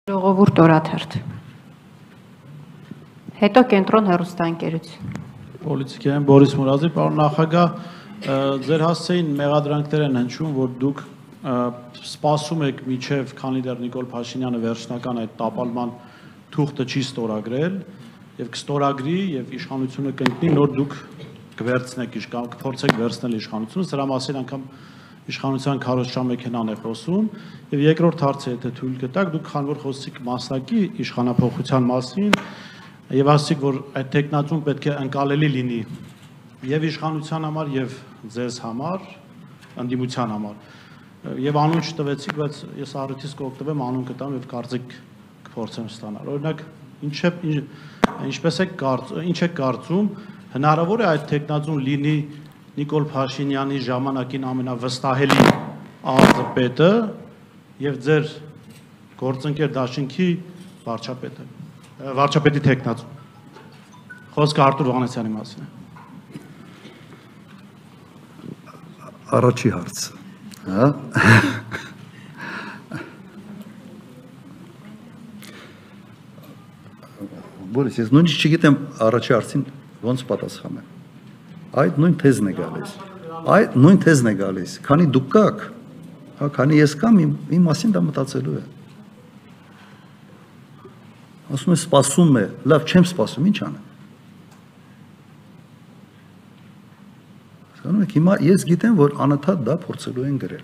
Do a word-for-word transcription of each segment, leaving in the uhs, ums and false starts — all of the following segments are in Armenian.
Ժողովուրդ օրաթերթ։ Հետո կենտրոն հեռուստաընկերություն։ Պոլիտիկային Բորիս Մուրազի, պարոն նախագահ, ձեր հասցեին մեղադրանքներ են հնչում, որ դուք սպասում եք մինչև քանի դեռ Նիկոլ Փաշինյանը վերջնական այդ տապալման թուղթը չի ստորագրել եւ կստորագրի եւ իշխանությունը կընկնի, նոր դուք կվերցնեք իշխան, կփորձեք վերցնել իշխանությունը, սրա մասին անգամ իշխանության քարոզչամեքենան է խոսում եւ երկրորդ հարցը եթե թույլ կտաք դուք քան որ խոսեցիք մասնակի իշխանապողության մասին եւ ասացիք որ այդ տեխնացուն պետք է անկալելի լինի եւ իշխանության համար եւ ձեզ համար ընդդիմության համար եւ անուն չտվեցիք բայց ես առիթից կօգտվեմ անուն կտամ եւ կարծիք կփորձեմ ստանալ օրինակ ինչ է ինչպես է ինչ է կարծում հնարավոր է այդ տեխնացուն լինի Նիկոլ Փաշինյանի ժամանակին ամենավստահելի արտպետը եւ ձեր գործընկեր դաշինքի վարչապետը վարչապետի տեխնացու խոսքը Արտուր Վանեսյանի մասին է Առաջի հարցը հա Բորիս ես նույնիսկ չգիտեմ առաջի հարցին ոնց պատասխանեմ Այդ նույն թեզն է գալիս։ Այդ նույն թեզն է գալիս։ Քանի դուք կաք, հա, քանի ես կամ իմ, իմ մասին դա մտածելու է։ Ասում է սպասում է, լավ չեմ սպասում, ինչ անեմ։ Հասկանում եք, հիմա ես գիտեմ, որ անընդհատ դա փորձելու են գրել։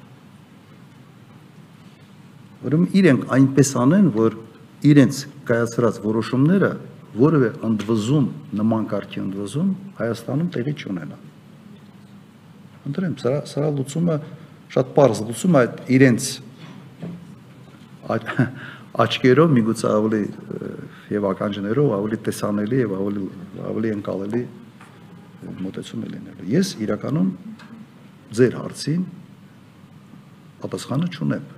Ուրեմն իրենք այնպես անեն, որ իրենց կայացրած որոշումները որևէ ընդվզում, նման կարգի ընդվզում Հայաստանում տեղի չունենա։ Ընտրեմ, սրա, սրա լուծումը շատ պարզ լուծում է այդ իրենց աչքերով միգուցե ավելի եւ ականջներով ավելի տեսանելի եւ ավելի ավելի ընկալելի մոտեցում է լինելու։ Ես իրականում ձեր հարցին պատասխանը չունեմ։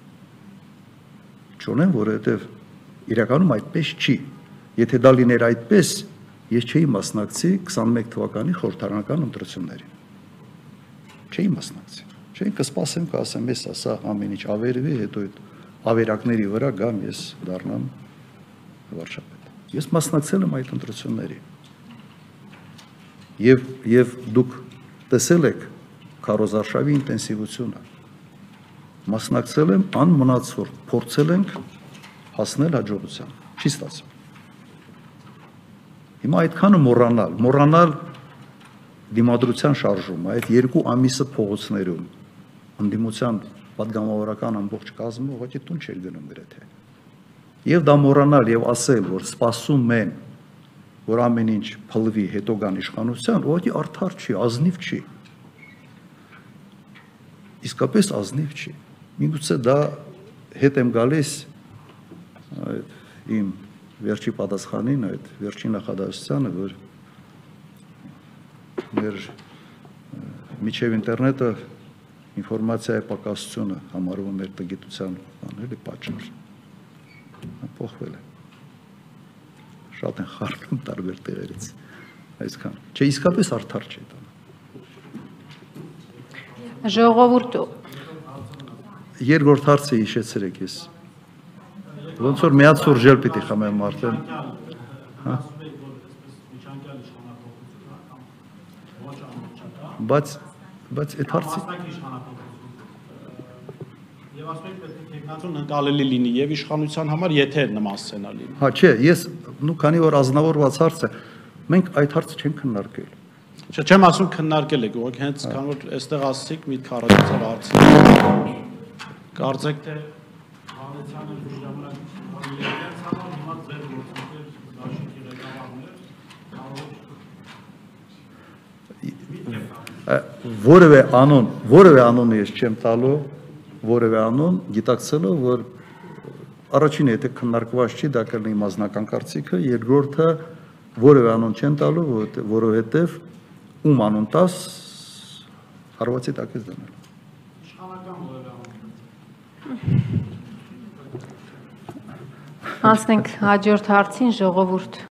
Չունեմ, որովհետեւ իրականում այդպես չի։ Եթե դա լիներ այդպես, ես չէի մասնակցի քսանմեկ թվականի խորհրդարանական ընտրություններին։ Չէի մասնակցի։ Չէի կսպասեմ, կասեմ, ես ասա ամեն ինչ ավերվի, հետո այդ ավերակների վրա գամ ես դառնամ վարչապետ։ Ես մասնակցել եմ այդ ընտրություններին։ Եվ եւ դուք տեսել եք քարոզարշավի ինտենսիվությունը։ Մասնակցել եմ անմնացորդ, փորձել ենք հասնել հաջողության։ Չի ստացվում։ Հիմա այդքանը մոռանալ, մոռանալ դիմադրության շարժումը, այդ երկու ամիսը փողոցներում, ընդդիմության պատգամավորական ամբողջ կազմը ուղղակի տուն չէր գնում գրեթե։ Եվ դա մոռանալ եւ ասել, որ սպասում են, որ ամեն ինչ փլվի, հետո գան իշխանության, ուղղակի արդար չի, ազնիվ չի։ Իսկապես ազնիվ չի։ Միգուցե դա հետ եմ գալիս այդ իմ վերջի պատասխանին այդ վերջի նախադասությանը, որ մեր միջև ինտերնետը ինֆորմացիայի պակասությունը համարվում մեր տգիտության բաների պատճառ։ Փոխվել է։ Շատ են խառնում տարբեր տեղերից։ Այսքան։ Չէ, իսկապես արդար չէ դա։ Ժողովուրդ Երկրորդ հարցը հիշեցրեք ես։ Ոնց որ միացուր ժել պիտի խմեմ արդեն։ Հա։ Բայց բայց այդ հարցի Եվ ասում եք պետք է տեխնացուն ընկալելի լինի եւ իշխանության համար եթե նման սցենար լինի։ Հա, չէ, ես նու քանի որ ազնվորված հարց է, մենք այդ հարցը չենք քննարկել։ Չէ, չեմ ասում քննարկել եք, ուղղակի հենց քան որ այստեղ ասացիք միտք առաջացավ հարցը։ Կարծեք թե Վանեցյանը ժամանակ Որևէ անուն, որևէ անուն ես չեմ տալու, որևէ անուն գիտակցելով, որ առաջինը եթե քննարկված չի, դա կլինի մասնական կարծիքը, երկրորդը որևէ անուն չեմ տալու, որովհետև ում անուն տաս հարվածի տակ ես դնել։ Անցնենք հաջորդ հարցին ժողովուրդ